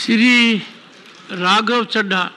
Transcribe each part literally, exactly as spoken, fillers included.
Shri Raghav Chadha.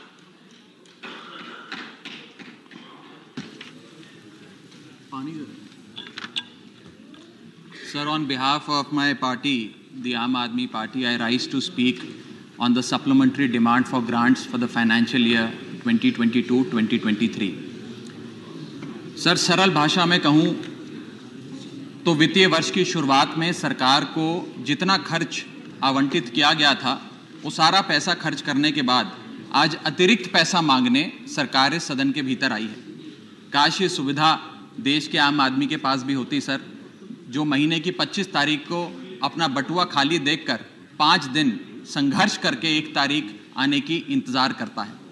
Sir, on behalf of my party, the Aam Aadmi Party, I rise to speak on the supplementary demand for grants for the financial year twenty twenty-two twenty twenty-three. Sir, सरल भाषा में कहूं तो वित्तीय वर्ष की शुरुआत में सरकार को जितना खर्च आवंटित किया गया था वो सारा पैसा खर्च करने के बाद आज अतिरिक्त पैसा मांगने सरकार इस सदन के भीतर आई है। काश ये सुविधा देश के आम आदमी के पास भी होती सर, जो महीने की पच्चीस तारीख को अपना बटुआ खाली देखकर पाँच दिन संघर्ष करके एक तारीख आने की इंतजार करता है।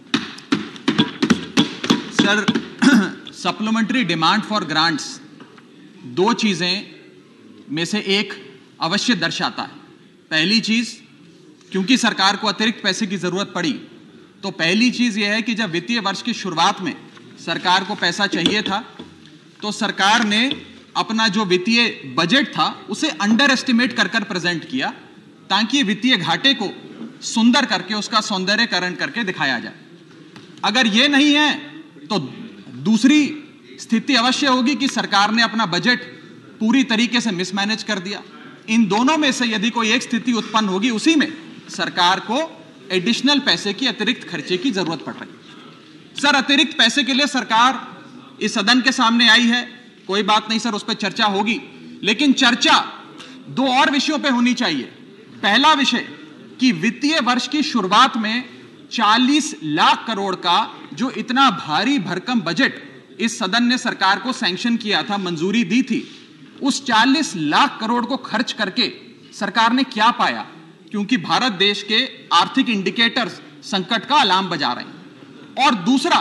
Sir, supplementary demand for grants दो चीज़ें में से एक अवश्य दर्शाता है। पहली चीज़, क्योंकि सरकार को अतिरिक्त पैसे की ज़रूरत पड़ी, तो पहली चीज़ यह है कि जब वित्तीय वर्ष की शुरुआत में सरकार को पैसा चाहिए था तो सरकार ने अपना जो वित्तीय बजट था उसे अंडर एस्टिमेट कर कर प्रेजेंट किया, ताकि वित्तीय घाटे को सुंदर करके उसका सौंदर्यकरण करके दिखाया जाए। अगर ये नहीं है तो दूसरी स्थिति अवश्य होगी कि सरकार ने अपना बजट पूरी तरीके से मिसमैनेज कर दिया। इन दोनों में से यदि कोई एक स्थिति उत्पन्न होगी, उसी में सरकार को एडिशनल पैसे की अतिरिक्त खर्चे की जरूरत पड़ रही। सर, अतिरिक्त पैसे के लिए सरकार इस सदन के सामने आई है, कोई बात नहीं सर, उस पर चर्चा होगी, लेकिन चर्चा दो और विषयों पे होनी चाहिए। पहला विषय कि वित्तीय वर्ष की शुरुआत में चालीस लाख करोड़ का जो इतना भारी भरकम बजट इस सदन ने सरकार को सैंक्शन किया था, मंजूरी दी थी, उस चालीस लाख करोड़ को खर्च करके सरकार ने क्या पाया, क्योंकि भारत देश के आर्थिक इंडिकेटर्स संकट का अलार्म बजा रहे हैं। और दूसरा,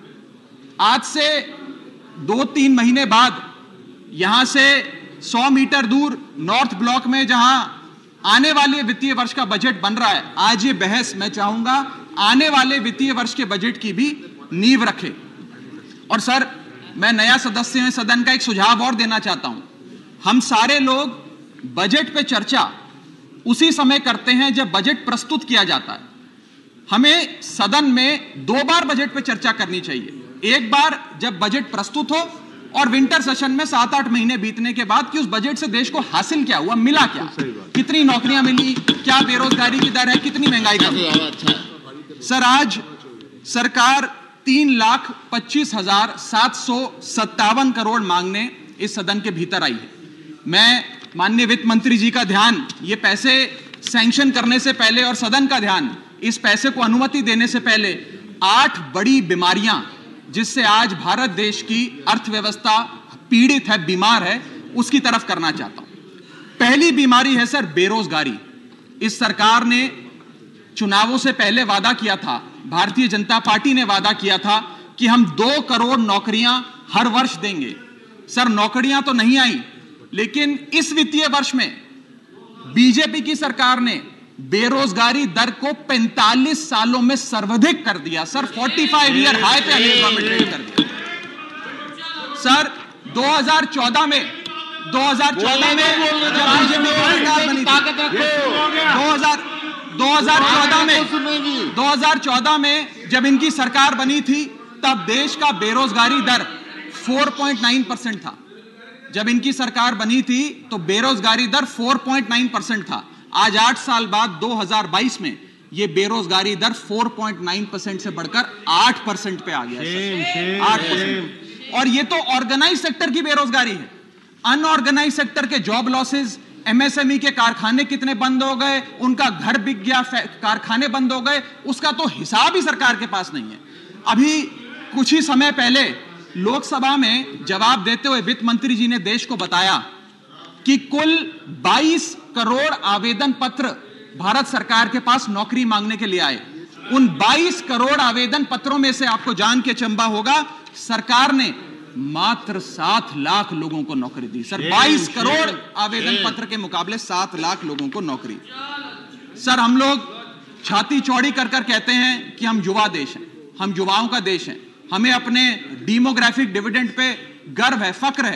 आज से दो तीन महीने बाद यहां से सौ मीटर दूर नॉर्थ ब्लॉक में जहां आने वाले वित्तीय वर्ष का बजट बन रहा है, आज ये बहस मैं चाहूंगा आने वाले वित्तीय वर्ष के बजट की भी नींव रखे। और सर, मैं नया सदस्य हूं सदन का, एक सुझाव और देना चाहता हूं। हम सारे लोग बजट पे चर्चा उसी समय करते हैं जब बजट प्रस्तुत किया जाता है। हमें सदन में दो बार बजट पे चर्चा करनी चाहिए। एक बार जब बजट प्रस्तुत हो, और विंटर सेशन में सात आठ महीने बीतने के बाद कि उस बजट से देश को हासिल क्या हुआ, मिला क्या, कितनी नौकरियां मिली, क्या बेरोजगारी की दर है, कितनी महंगाई कम हुई। सर, आज सरकार तीन लाख पच्चीस हजार सात सौ सत्तावन करोड़ मांगने इस सदन के भीतर आई है। मैं माननीय वित्त मंत्री जी का ध्यान ये पैसे सैंक्शन करने से पहले और सदन का ध्यान इस पैसे को अनुमति देने से पहले आठ बड़ी बीमारियां जिससे आज भारत देश की अर्थव्यवस्था पीड़ित है, बीमार है, उसकी तरफ करना चाहता हूं। पहली बीमारी है सर बेरोजगारी। इस सरकार ने चुनावों से पहले वादा किया था, भारतीय जनता पार्टी ने वादा किया था कि हम दो करोड़ नौकरियां हर वर्ष देंगे। सर, नौकरियां तो नहीं आई, लेकिन इस वित्तीय वर्ष में बीजेपी की सरकार ने बेरोजगारी दर को पैंतालीस सालों में सर्वाधिक कर दिया। सर, पैंतालीस ईयर हाई पे अनएम्प्लॉयमेंट कर दिया। सर, दो हज़ार चौदह में दो हज़ार चौदह में जब बीजेपी की सरकार बनी थी, दो हज़ार चौदह में दो हज़ार चौदह में जब इनकी सरकार बनी थी, तब देश का बेरोजगारी दर चार पॉइंट नौ परसेंट था। जब इनकी सरकार बनी थी तो बेरोजगारी दर चार पॉइंट नौ परसेंट था। आज आठ साल बाद दो हज़ार बाईस में ये बेरोजगारी दर चार पॉइंट नौ परसेंट से बढ़कर आठ परसेंट पे आ गया है। आठ परसेंट। और ये तो ऑर्गेनाइज सेक्टर की बेरोजगारी है। अनऑर्गेनाइज सेक्टर के जॉब लॉसेस, एमएसएमई के कारखाने कितने बंद हो गए, उनका घर बिक गया, कारखाने बंद हो गए, उसका तो हिसाब ही सरकार के पास नहीं है। अभी कुछ ही समय पहले लोकसभा में जवाब देते हुए वित्त मंत्री जी ने देश को बताया कि कुल बाईस करोड़ आवेदन पत्र भारत सरकार के पास नौकरी मांगने के लिए आए। उन बाईस करोड़ आवेदन पत्रों में से आपको जान के चंबा होगा, सरकार ने मात्र सात लाख लोगों को नौकरी दी। सर, बाईस करोड़ आवेदन पत्र के मुकाबले सात लाख लोगों को नौकरी। सर, हम लोग छाती चौड़ी कर कर कहते हैं कि हम युवा देश हैं, हम युवाओं का देश हैं, हमें अपने डेमोग्राफिक डिविडेंड पे गर्व है, फक्र है।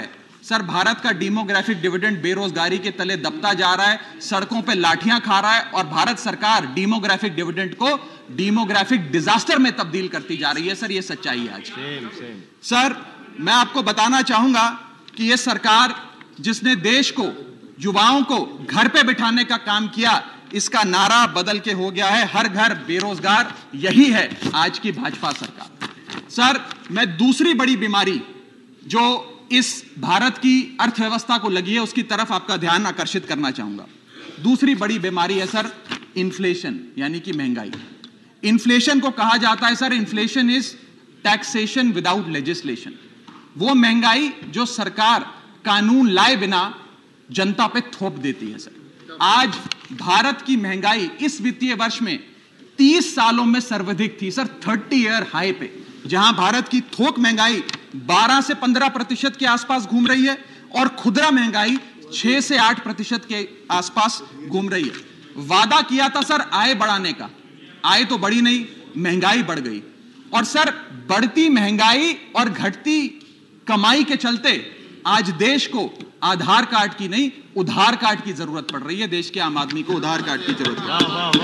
सर भारत का डेमोग्राफिक डिविडेंड बेरोजगारी के तले दबता जा रहा है, सड़कों पे लाठियां खा रहा है और भारत सरकार डेमोग्राफिक डिविडेंड को डेमोग्राफिक डिजास्टर में तब्दील करती जा रही है। सर ये सच्चाई है आज। Same, same. सर मैं आपको बताना चाहूंगा कि यह सरकार जिसने देश को, युवाओं को घर पे बिठाने का काम किया, इसका नारा बदल के हो गया है हर घर बेरोजगार। यही है आज की भाजपा सरकार। सर मैं दूसरी बड़ी बीमारी जो इस भारत की अर्थव्यवस्था को लगी है उसकी तरफ आपका ध्यान आकर्षित करना चाहूंगा। दूसरी बड़ी बीमारी है सर इन्फ्लेशन, यानी कि महंगाई। इन्फ्लेशन को कहा जाता है sir, inflation is taxation without legislation. वो महंगाई जो सरकार कानून लाए बिना जनता पे थोप देती है। सर आज भारत की महंगाई इस वित्तीय वर्ष में तीस सालों में सर्वाधिक थी सर, तीस ईयर हाई पे, जहां भारत की थोक महंगाई बारह से पंद्रह प्रतिशत के आसपास घूम रही है और खुदरा महंगाई छह से आठ प्रतिशत के आसपास घूम रही है। वादा किया था सर आय बढ़ाने का, आय तो बढ़ी नहीं, महंगाई बढ़ गई। और सर बढ़ती महंगाई और घटती कमाई के चलते आज देश को आधार कार्ड की नहीं उधार कार्ड की जरूरत पड़ रही है। देश के आम आदमी को उधार कार्ड की जरूरत है। वाह वाह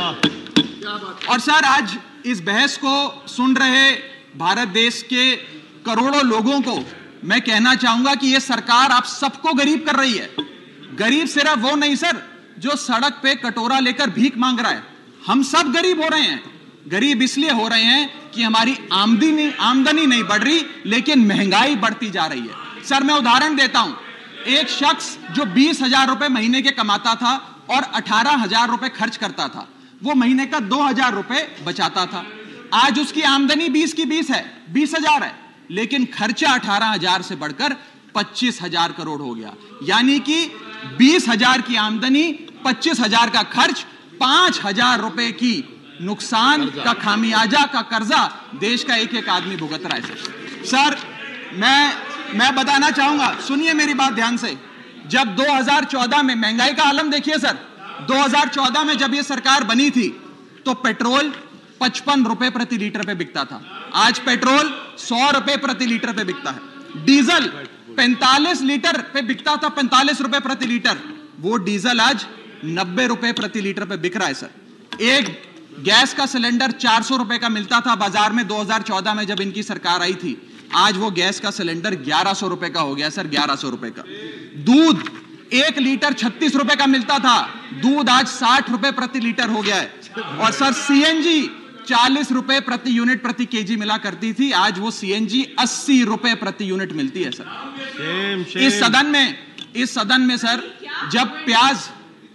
वाह। और सर आज इस बहस को सुन रहे भारत देश के करोड़ों लोगों को मैं कहना चाहूंगा कि यह सरकार आप सबको गरीब कर रही है। गरीब सिर्फ वो नहीं सर जो सड़क पे कटोरा लेकर भीख मांग रहा है, हम सब गरीब हो रहे हैं। गरीब इसलिए हो रहे हैं कि हमारी आमदनी आमदनी नहीं बढ़ रही लेकिन महंगाई बढ़ती जा रही है। सर मैं उदाहरण देता हूं, एक शख्स जो बीस हजार रुपए महीने के कमाता था और अठारह हजार रुपए खर्च करता था, वो महीने का दो हजार रुपए बचाता था। आज उसकी आमदनी बीस की बीस है, बीस हजार है, लेकिन खर्चा अठारह हजार से बढ़कर पच्चीस हजार करोड़ हो गया। यानी कि बीस हजार की आमदनी, पच्चीस हजार का खर्च, पांच हजार रुपए की नुकसान का खामियाजा का कर्जा देश का एक एक आदमी भुगत रहा है। सर सर मैं मैं बताना चाहूंगा, सुनिए मेरी बात ध्यान से। जब दो हज़ार चौदह में महंगाई का आलम देखिए सर, दो हज़ार चौदह में जब यह सरकार बनी थी तो पेट्रोल पचपन रुपए प्रति लीटर पे बिकता था, आज पेट्रोल सौ रुपए प्रति लीटर पे बिकता है। डीजल पैंतालीस लीटर पे बिकता था, पैंतालीस रुपए प्रति लीटर, वो डीजल आज नब्बे रुपए प्रति लीटर पे बिक रहा है। सर एक गैस का सिलेंडर चार सौ रुपए का मिलता था बाजार में दो हज़ार चौदह में जब इनकी सरकार आई थी, आज वो गैस का सिलेंडर ग्यारह सौ रुपए का हो गया सर, ग्यारह सौ रुपए का। दूध एक लीटर छत्तीस रुपए का मिलता था, दूध आज साठ रुपए प्रति लीटर हो गया है। और सर सीएनजी चालीस रुपए प्रति यूनिट प्रति केजी मिला करती थी, आज वो सीएनजी अस्सी रुपए प्रति यूनिट मिलती है। Sir shame, shame. इस सदन में इस सदन में सर जब प्याज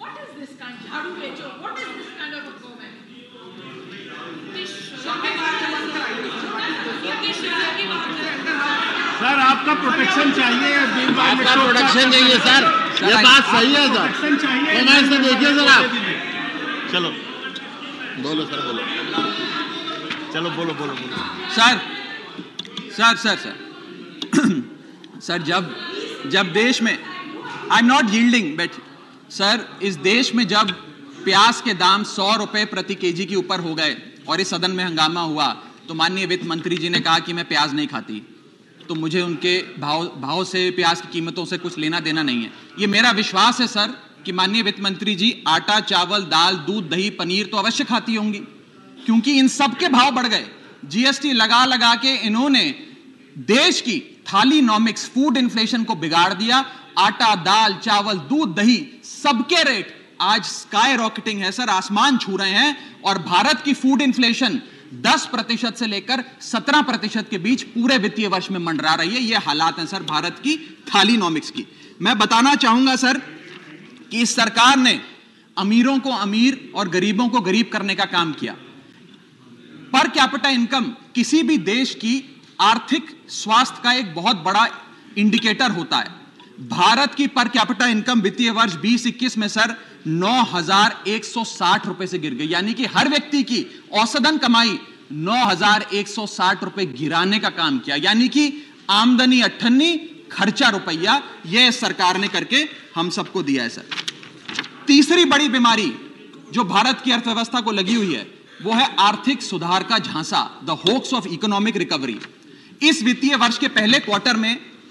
सर आपका प्रोटेक्शन चाहिए, आपका प्रोटेक्शन चाहिए सर, ये बात सही है सर। कमेंट से देखिए सर आप। चलो बोलो सर, बोलो चलो बोलो बोलो बोलो sir sir sir sir sir जब जब देश में, I am not yielding but sir इस देश में जब प्याज के दाम सौ रुपए प्रति केजी के ऊपर हो गए और इस सदन में हंगामा हुआ तो माननीय वित्त मंत्री जी ने कहा कि मैं प्याज नहीं खाती, तो मुझे उनके भाव भाव से, प्याज की कीमतों से कुछ लेना देना नहीं है। ये मेरा विश्वास है सर कि माननीय वित्त मंत्री जी आटा, चावल, दाल, दूध, दही, पनीर तो अवश्य खाती होंगी, क्योंकि इन सब के भाव बढ़ गए। जीएसटी लगा लगा के इन्होंने देश की थालीनॉमिक्स, फूड इन्फ्लेशन को बिगाड़ दिया। आटा, दाल, चावल, दूध, दही सबके रेट आज स्काई रॉकेटिंग है सर, आसमान छू रहे हैं। और भारत की फूड इन्फ्लेशन दस प्रतिशत से लेकर सत्रह प्रतिशत के बीच पूरे वित्तीय वर्ष में मंडरा रही है। यह हालात हैं सर भारत की थालीनॉमिक्स की। मैं बताना चाहूंगा सर कि इस सरकार ने अमीरों को अमीर और गरीबों को गरीब करने का काम किया। पर कैपिटा इनकम किसी भी देश की आर्थिक स्वास्थ्य का एक बहुत बड़ा इंडिकेटर होता है। भारत की पर कैपिटा इनकम वित्तीय वर्ष बीस इक्कीस में सर नौ हजार एक सौ साठ रुपए से गिर गई, यानी कि हर व्यक्ति की औसतन कमाई नौ हजार एक सौ साठ रुपए गिराने का काम किया। यानी कि आमदनी अट्ठन्नी, खर्चा रुपया, यह सरकार ने करके हम सबको दिया है सर। तीसरी बड़ी बीमारी जो भारत की अर्थव्यवस्था को लगी हुई है वो है आर्थिक सुधार का झांसा, the hoax of economic recovery. इस वित्तीय वर्ष के पहले क्वार्टर में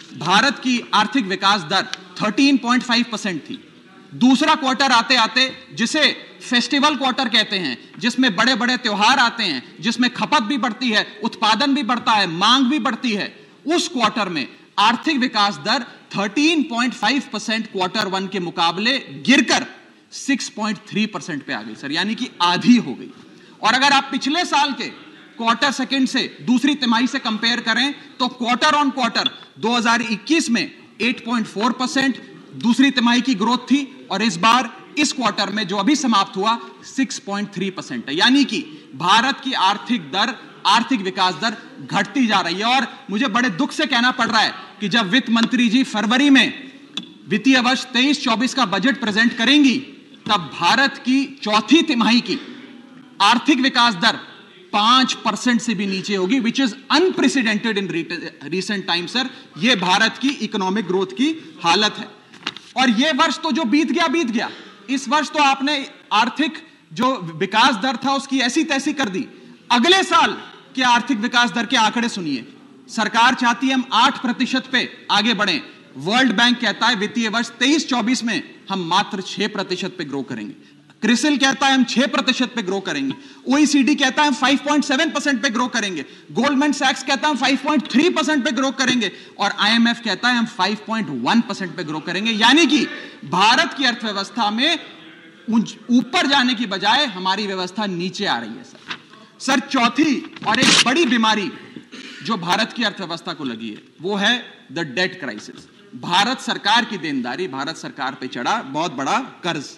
भारत की आर्थिक विकास दर तेरह पॉइंट पाँच परसेंट थी। दूसरा क्वार्टर आते आते, जिसे फेस्टिवल क्वार्टर कहते हैं, जिसमें बड़े बड़े त्योहार आते हैं, जिसमें खपत भी बढ़ती है, उत्पादन भी बढ़ता है, मांग भी बढ़ती है, उस क्वार्टर में आर्थिक विकास दर तेरह पॉइंट पाँच परसेंट क्वार्टर वन के मुकाबले गिरकर छह पॉइंट तीन परसेंट पे आ गई सर, यानी कि आधी हो गई। और अगर आप पिछले साल के क्वार्टर सेकंड से दूसरी तिमाही से कंपेयर करें तो क्वार्टर ऑन क्वार्टर दो हज़ार इक्कीस में आठ पॉइंट चार परसेंट दूसरी तिमाही की ग्रोथ थी, और इस बार इस क्वार्टर में जो अभी समाप्त हुआ छह पॉइंट तीन परसेंट है। यानी कि भारत की आर्थिक दर, आर्थिक विकास दर घटती जा रही है। और मुझे बड़े दुख से कहना पड़ रहा है कि जब वित्त मंत्री जी फरवरी में वित्तीय वर्ष तेईस चौबीस का बजट प्रेजेंट करेंगी, तब भारत की चौथी तिमाही की आर्थिक विकास दर पांच परसेंट से भी नीचे होगी, which is unprecedented in recent time sir. यह भारत की इकोनॉमिक ग्रोथ की हालत है। और यह वर्ष तो जो बीत गया बीत गया, इस वर्ष तो आपने आर्थिक जो विकास दर था उसकी ऐसी तैसी कर दी। अगले साल के आर्थिक विकास दर के आंकड़े सुनिए। सरकार चाहती है हम आठ प्रतिशत पे आगे बढ़ें। वर्ल्ड बैंक कहता है वित्तीय वर्ष तेईस चौबीस में हम मात्र छह प्रतिशत पे ग्रो करेंगे। क्रिसिल कहता है हम छह प्रतिशत पे ग्रो करेंगे। ओईसीडी कहता है हम पाँच पॉइंट सात परसेंट पे ग्रो करेंगे। गोल्डमैन सैक्स कहता है हम पाँच पॉइंट तीन परसेंट पे ग्रो करेंगे, और आईएमएफ कहता है हम पाँच पॉइंट एक परसेंट पे ग्रो करेंगे। यानी कि भारत की अर्थव्यवस्था में ऊपर जाने की बजाय हमारी व्यवस्था नीचे आ रही है सर। सर चौथी और एक बड़ी बीमारी जो भारत की अर्थव्यवस्था को लगी है वो है द डेट क्राइसिस। भारत सरकार की देनदारी, भारत सरकार पे चढ़ा बहुत बड़ा कर्ज।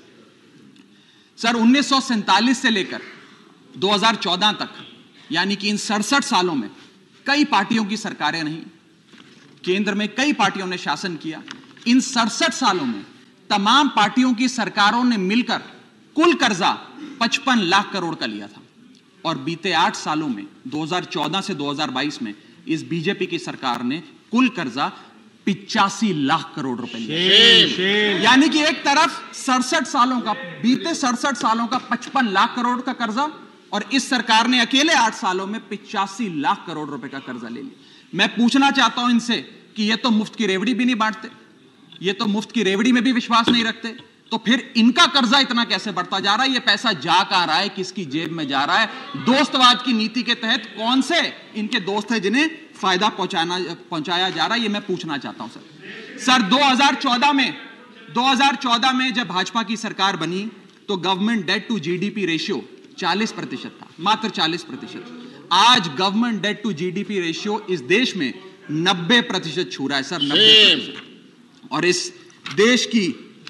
सर उन्नीस सौ सैंतालीस से लेकर दो हज़ार चौदह तक, यानी कि इन सड़सठ सालों में कई पार्टियों की सरकारें रहीं, केंद्र में कई पार्टियों ने शासन किया। इन सड़सठ सालों में तमाम पार्टियों की सरकारों ने मिलकर कुल कर्जा पचपन लाख करोड़ का लिया था, और बीते आठ सालों में दो हज़ार चौदह से दो हज़ार बाईस में इस बीजेपी की सरकार ने कुल कर्जा पिचासी लाख करोड़ रुपए लिए। यानी कि एक तरफ सड़सठ सालों का, बीते सड़सठ सालों का पचपन लाख करोड़ का कर्जा, और इस सरकार ने अकेले आठ सालों में पिचासी लाख करोड़ रुपए का कर्जा ले लिया। मैं पूछना चाहता हूं इनसे कि ये तो मुफ्त की रेवड़ी भी नहीं बांटते, ये तो मुफ्त की रेवड़ी में भी विश्वास नहीं रखते, तो फिर इनका कर्जा इतना कैसे बढ़ता जा रहा है? ये पैसा जा कहां रहा है, किसकी जेब में जा रहा है? दोस्तवाद की नीति के तहत कौन से इनके दोस्त हैं जिन्हें फायदा पहुंचाना पहुंचाया जा रहा है? ये मैं पूछना चाहता हूं सर। सर दो हज़ार चौदह में दो हज़ार चौदह में जब भाजपा की सरकार बनी तो government debt to GDP ratio चालीस प्रतिशत था, मात्र चालीस प्रतिशत। आज government debt to GDP ratio इस देश में नब्बे प्रतिशत छू रहा है सर, नब्बे प्रतिशत। और इस देश की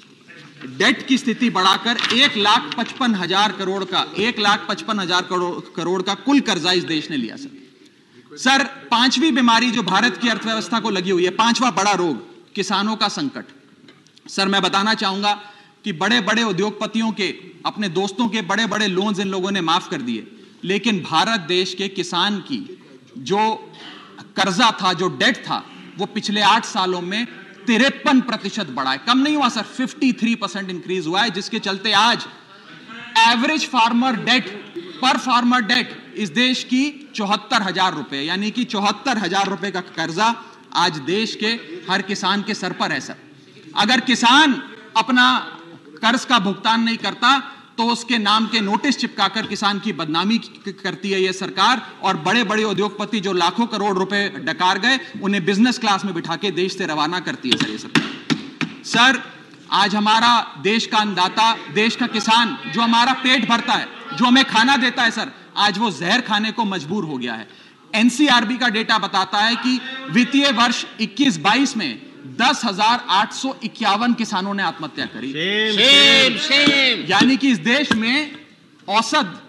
डेट की स्थिति बढ़ाकर एक लाख पचपन हजार करोड़ का एक लाख पचपन हजार करोड़ करोड़ का कुल कर्जा इस देश ने लिया सर। सर पांचवी बीमारी जो भारत की अर्थव्यवस्था को लगी हुई है, पांचवा बड़ा रोग, किसानों का संकट। सर मैं बताना चाहूंगा कि बड़े बड़े उद्योगपतियों के, अपने दोस्तों के बड़े बड़े लोन्स इन लोगों ने माफ कर दिए, लेकिन भारत देश के किसान की जो कर्जा था, जो डेट था, वो पिछले आठ सालों में तिरपन प्रतिशत बढ़ा है, कम नहीं हुआ सर, तिरेपन परसेंट इंक्रीज हुआ है, जिसके चलते आज एवरेज फार्मर डेट पर फार्मर डेट इस देश की चौहत्तर हजार रुपए, यानी कि चौहत्तर हजार रुपए का कर्जा आज देश के हर किसान के सर पर है सर। अगर किसान अपना कर्ज का भुगतान नहीं करता तो उसके नाम के नोटिस चिपकाकर किसान की बदनामी करती है यह सरकार, और बड़े बड़े उद्योगपति जो लाखों करोड़ रुपए डकार गए उन्हें बिजनेस क्लास में बिठा के देश से रवाना करती है सर ये सरकार। सर आज हमारा देश का अन्नदाता, देश का किसान जो हमारा पेट भरता है, जो हमें खाना देता है सर, आज वो जहर खाने को मजबूर हो गया है। एनसीआरबी का डेटा बताता है कि वित्तीय वर्ष इक्कीस बाईस में दस हजार आठ सौ इक्यावन किसानों ने आत्महत्या करी। Shame, shame. यानी कि इस देश में औसत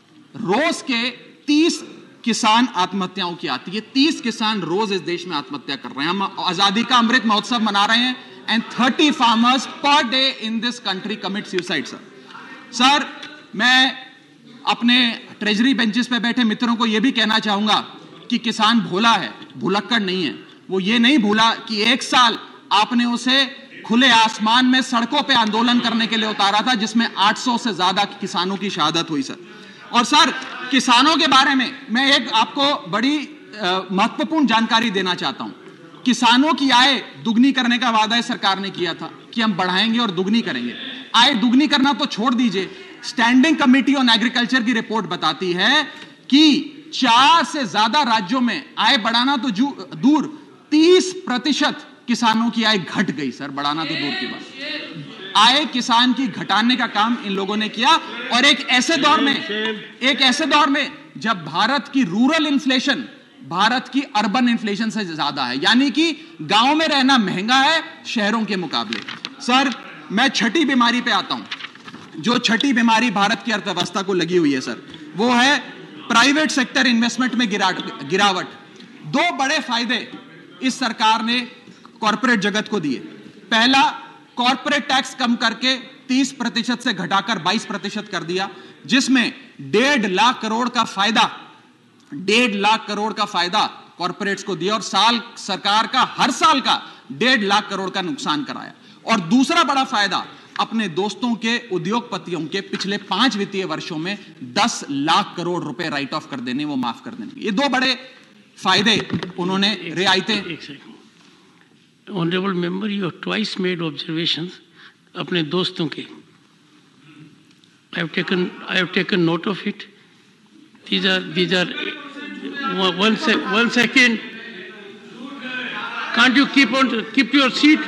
रोज के तीस किसान आत्महत्याओं की आती है। तीस किसान रोज इस देश में आत्महत्या कर रहे हैं। हम आजादी का अमृत महोत्सव मना रहे हैं and thirty farmers per day in this country commit suicide sir. Sir मैं अपने ट्रेजरी बेंचेस पे बैठे मित्रों को यह भी कहना चाहूंगा कि किसान भोला है, भुलक्कड़ नहीं है। वो ये नहीं भूला कि एक साल आपने उसे खुले आसमान में सड़कों पे आंदोलन करने के लिए उतारा था, जिसमें आठ सौ से ज्यादा किसानों की शहादत हुई सर। और सर किसानों के बारे में मैं एक आपको बड़ी महत्वपूर्ण जानकारी देना चाहता हूं किसानों की आय दुगनी करने का वादा सरकार ने किया था कि हम बढ़ाएंगे और दुगनी करेंगे। आय दुगनी करना तो छोड़ दीजिए, स्टैंडिंग कमेटी ऑन एग्रीकल्चर की रिपोर्ट बताती है कि चार से ज्यादा राज्यों में आय बढ़ाना तो दूर, तीस प्रतिशत किसानों की आय घट गई। सर, बढ़ाना तो दूर की बात, आय किसान की घटाने का काम इन लोगों ने किया। और एक ऐसे दौर में एक ऐसे दौर में जब भारत की रूरल इन्फ्लेशन भारत की अर्बन इन्फ्लेशन से ज्यादा है, यानी कि गांव में रहना महंगा है शहरों के मुकाबले। सर, मैं छठी बीमारी पे आता हूं। जो छठी बीमारी भारत की अर्थव्यवस्था को लगी हुई है सर, वो है प्राइवेट सेक्टर इन्वेस्टमेंट में गिरावट। दो बड़े फायदे इस सरकार ने कॉर्पोरेट जगत को दिए। पहला, कॉर्पोरेट टैक्स कम करके तीस प्रतिशत से घटाकर बाईस प्रतिशत कर दिया, जिसमें डेढ़ लाख करोड़ का फायदा डेढ़ लाख करोड़ का फायदा कॉर्पोरेट्स को दिया और साल सरकार का हर साल का डेढ़ लाख करोड़ का नुकसान कराया। और दूसरा बड़ा फायदा, अपने दोस्तों के उद्योगपतियों के पिछले पांच वित्तीय वर्षों में दस लाख करोड़ रुपए राइट ऑफ कर देने, वो माफ कर देने। ये दो बड़े फायदे उन्होंने रियायतें। Honourable member, you have twice made observations अपने दोस्तों के। I have taken I have taken note of it. These are, these are, one, sec, one second. Can't you keep on, keep your seat?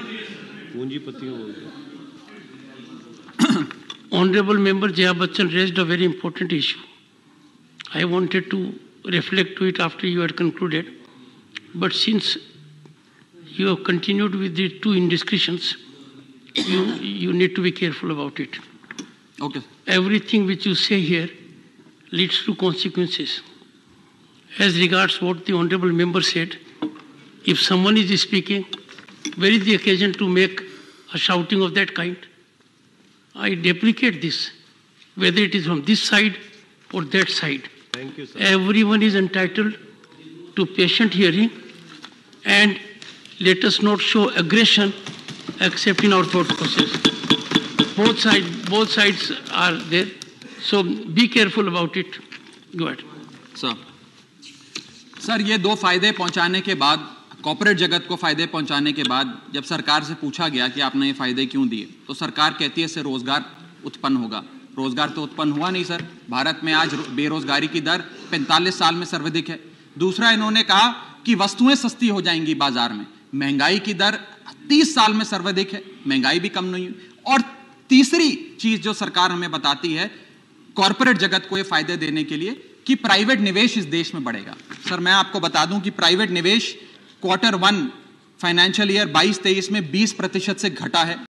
Honorable Member Jaya Bachchan raised a very important issue. I wanted to reflect to it after you had concluded. But since you have continued with the two indiscretions, you, you need to be careful about it. Okay. Everything which you say here leads to consequences. As regards what the Honorable Member said, if someone is speaking, where is the occasion to make a shouting of that kind? I deprecate this, whether it is from this side or that side. Thank you, sir. Everyone is entitled to patient hearing, and let us not show aggression except in our thought process. Both sides, both sides are there. So be careful about it. Go ahead. Sir sir ये दो फायदे पहुंचाने के बाद, corporate जगत को फायदे पहुंचाने के बाद, जब सरकार से पूछा गया कि आपने ये फायदे क्यों दिए, तो सरकार कहती है इससे रोजगार उत्पन्न होगा। रोजगार तो उत्पन्न हुआ नहीं सर। भारत में आज बेरोजगारी की दर पैंतालीस साल में सर्वाधिक है। दूसरा, इन्होंने कहा कि वस्तुएं सस्ती हो जाएंगी बाजार में। महंगाई की दर तीस साल में सर्वाधिक है, महंगाई भी कम नहीं हुई। और तीसरी चीज जो सरकार हमें बताती है कॉर्पोरेट जगत को ये फायदे देने के लिए, कि प्राइवेट निवेश इस देश में बढ़ेगा। सर, मैं आपको बता दूं कि प्राइवेट निवेश क्वार्टर वन फाइनेंशियल ईयर बाईस तेईस में बीस प्रतिशत से घटा है।